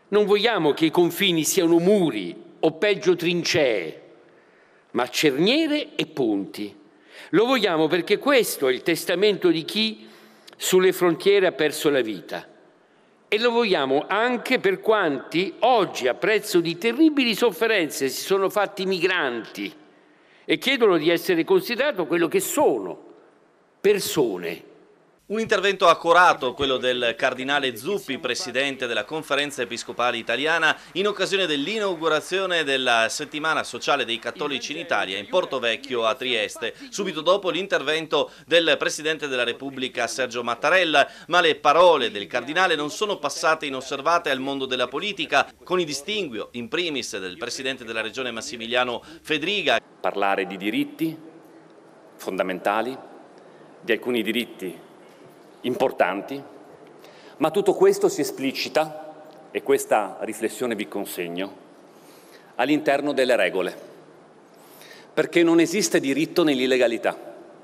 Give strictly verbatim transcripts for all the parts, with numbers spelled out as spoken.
Non vogliamo che i confini siano muri o peggio trincee, ma cerniere e ponti. Lo vogliamo perché questo è il testamento di chi sulle frontiere ha perso la vita. E lo vogliamo anche per quanti oggi, a prezzo di terribili sofferenze, si sono fatti migranti e chiedono di essere considerati quello che sono, persone. Un intervento accorato, quello del cardinale Zuppi, presidente della Conferenza Episcopale Italiana, in occasione dell'inaugurazione della settimana sociale dei cattolici in Italia in Porto Vecchio a Trieste. Subito dopo l'intervento del presidente della Repubblica Sergio Mattarella, ma le parole del cardinale non sono passate inosservate al mondo della politica, con i distinguo in primis del presidente della regione Massimiliano Fedriga. Parlare di diritti fondamentali, di alcuni diritti importanti, ma tutto questo si esplicita, e questa riflessione vi consegno, all'interno delle regole, perché non esiste diritto nell'illegalità,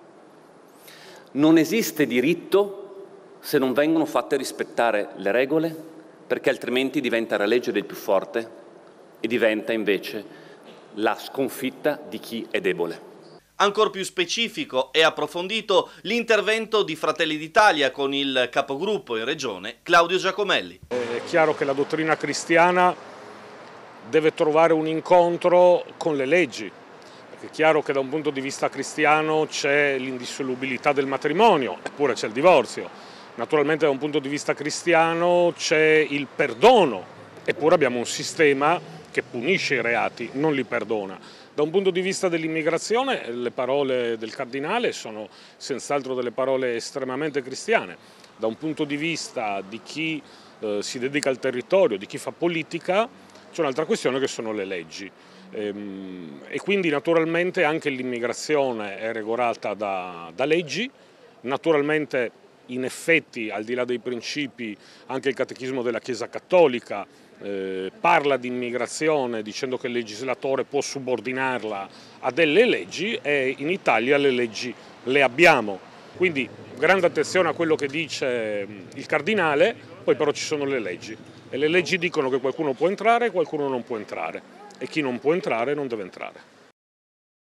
non esiste diritto se non vengono fatte rispettare le regole, perché altrimenti diventa la legge del più forte e diventa invece la sconfitta di chi è debole. Ancor più specifico e approfondito l'intervento di Fratelli d'Italia con il capogruppo in regione Claudio Giacomelli. È chiaro che la dottrina cristiana deve trovare un incontro con le leggi, perché è chiaro che da un punto di vista cristiano c'è l'indissolubilità del matrimonio, eppure c'è il divorzio. Naturalmente da un punto di vista cristiano c'è il perdono, eppure abbiamo un sistema che punisce i reati, non li perdona. Da un punto di vista dell'immigrazione, le parole del cardinale sono senz'altro delle parole estremamente cristiane. Da un punto di vista di chi eh, si dedica al territorio, di chi fa politica, c'è un'altra questione che sono le leggi. Ehm, e quindi naturalmente anche l'immigrazione è regolata da, da leggi, naturalmente in effetti al di là dei principi anche il catechismo della Chiesa Cattolica Eh, parla di immigrazione dicendo che il legislatore può subordinarla a delle leggi e in Italia le leggi le abbiamo. Quindi grande attenzione a quello che dice il cardinale, poi però ci sono le leggi e le leggi dicono che qualcuno può entrare e qualcuno non può entrare e chi non può entrare non deve entrare.